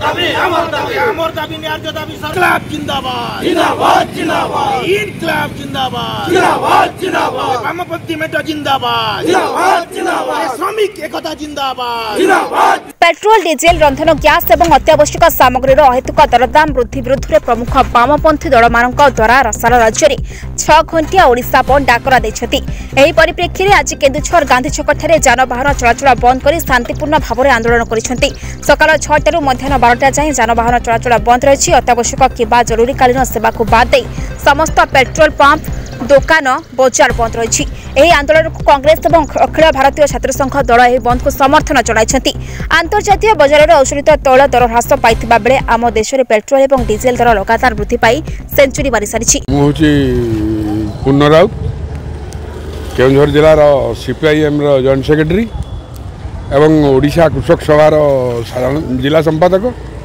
अमर दाबी न्याय दाबी सरकार जिंदाबाद जिंदाबाद जिंदाबाद इनकलाब जिंदाबाद जिंदाबाद जिंदाबाद वामपंथी मेटा जिंदाबाद जिंदाबाद जिंदाबाद श्रमिक एकता जिंदाबाद जिंदाबाद। पेट्रोल डीजेल रंधन गैस और अत्यावश्यक सामग्री अहेतुक दरदाम वृद्धि विरुद्ध में प्रमुख वामपंथी दल मान द्वारा सारा राज्य में 6 घंटिया ओडिशा बंद डाकरा देछथि। एही परिप्रेक्षी में आज केन्दुछर गांधी छक ठारे जानवाहन चलाचल बंद कर शांतिपूर्ण भाव में आंदोलन करिसेंति। सकाल 6 मध्याह्न 12टा जाए जानवाहन चलाचल बंद रही। अत्यावश्यक किंबा जरूरीकालीन सेवा को बाद दे समस्त पेट्रोल पंप दुकान बजार बंद रही। यह आंदोलन को कांग्रेस और अखिल भारतीय छात्र संघ दल यह बंद को समर्थन चलाई। अंतर्जातीय बजार में औषध तैल दर ह्रास पाइथिबा बेले आम देश में पेट्रोल और डीजेल दर लगातार वृद्धि पाई सेंचुरी मारी सारी। पूर्ण राउत केन्दुझर जिलार सीपीआईएम जॉइंट सेक्रेटरी एवं ओडिशा कृषक सभार जिला संपादक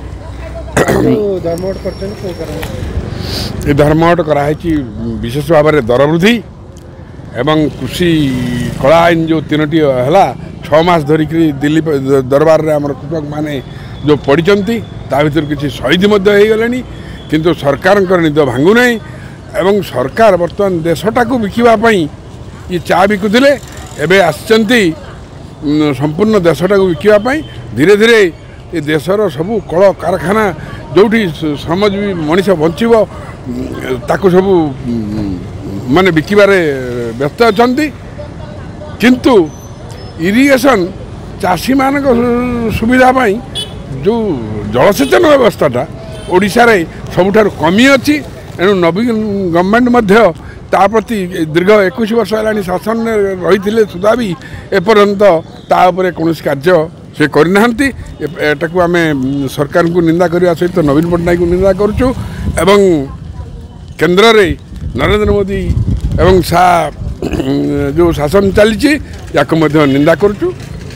धर्मघट कराई विशेष भाव में दर वृद्धि एवं कृषि कला आईन जो 3टी है 6 मास धरिक दिल्ली दरबार में आम कृषक मैंने जो पड़ी ता भर किसी शहीद होगले किंतु सरकार निद भांगुना एवं सरकार बर्तमान देशटा को बिकापी ये चा बिकुले एवं आसचंती संपूर्ण देशटा को बिकापी धीरे धीरे ये देशर सबू कल कारखाना जोटी समझ भी मनीष बंचब ताकू सबू माने बिकबारे व्यस्त अच्छा किंतु इरिगेशन चाषी मान सुविधापी जो जलसेचन व्यवस्थाटा ओडिशा रे सबुठार कमी अच्छी एणु नवीन गवर्नमेंट प्रति दीर्घ 21 वर्ष है शासन रही सुधा भी एपर्यंत तापर कौन कार्य से करना आम सरकार को निंदा करने सहित नवीन पट्टनायक को निंदा करुचु एवं केंद्र रे नरेंद्र मोदी एवं जो शासन चली निंदा करुचु।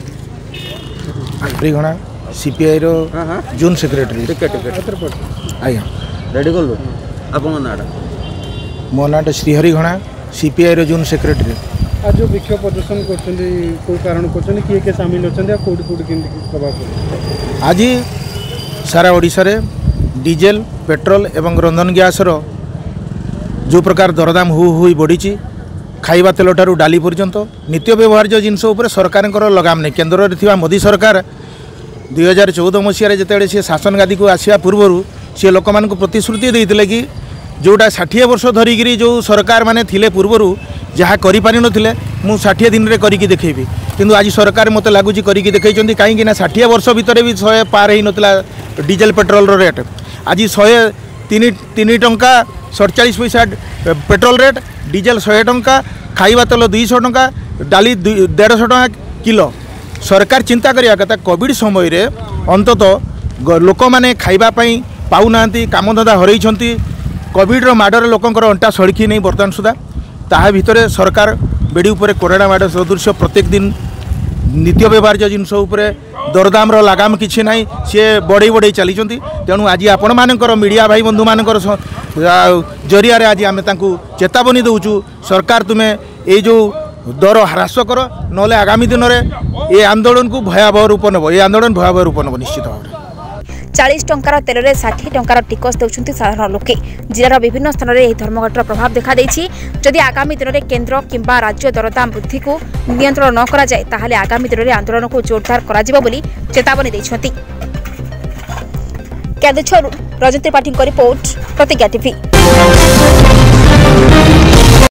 घना सीपीआई रो जून सेक्रेटरी आया रेडी कर लो आपन नाडा मो नाडा श्रीहरि घना सीपीआई रो जून सेक्रेटरी। आज जो विक्षोभ प्रदर्शन करछन्ती को कारण करछन्ती किए के शामिल होछन्ती आ कोडी कोडी केंद्र प्रभाव आज सारा ओडिशा रे डीजेल पेट्रोल एवं रंधन गैस रो जो प्रकार दरदाम हुई बढ़ी खाइबा तेल ठारू डाली पर्यंत नित्य व्यवहार्य जिनस सरकार लगाम नहीं। केन्द्र में मोदी सरकार 2014 मसीह जिते सी शासन गादी को आसवा पूर्व सी लोक मान प्रतिश्रुति देते कि जोटा 60 वर्ष धरिकी जो सरकार माने थिले पूर्वर जहाँ करि नथिले मु 60 दिन रे करिकी देखैबी किंतु आज सरकार मते लागुची करिकी देखैचंती काहेकि ना 60 वर्ष भितर भी 100 पार ही नतला डीजेल पेट्रोल रो रेट आज 103 टंका 47 पैसा पेट्रोल रेट डीजेल 100 टंका खाइबा तेल 200 टंका डाली 150 टंका किलो। सरकार चिंता करिया कथा कोविड समय रे अंतत लोक माने खाइबा पई पाउ नांती कामधंदा हरैछंती कोविड रो माडर लोकंकर अंटा सड़की नहीं बर्तमान सुधा ताहा भितरे सरकार बेड़ी उपरे कोरोना माड सदृश प्रत्येक दिन नित्य व्यवहार्य जिनस उपरे दरदाम रो लगाम किछि नाही सी बढ़ई बढ़ई चली तेणु आज आपण मानकर मीडिया भाई बंधु मानकर जरिया रे आज आम चेतावनी दउचु सरकार तुम्हें ये जो दर ह्रास कर नले आगामी दिन में ये आंदोलन को भयावह रूप नब ये आंदोलन भयावह रूप नब निश्चित भाव 40 टंकार तेल में 60 टंकार टिकस देउछन्ति साधारण लोके। जिलार विभिन्न स्थान में यह धर्मघटर प्रभाव देखा देछि। जदि आगामी दिन में केन्द्र किंबा राज्य दरदाम वृद्धि को नियंत्रण न करा जाए ताहले आगामी दिन में आंदोलन को जोरदार करा जिवो बोली चेतावनी दैछन्ति। Keonjhar Rajat Tripathi report Pratigya TV.